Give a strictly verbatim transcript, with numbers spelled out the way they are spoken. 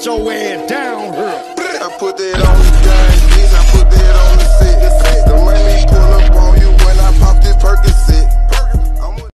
get your ass down here. I put that on.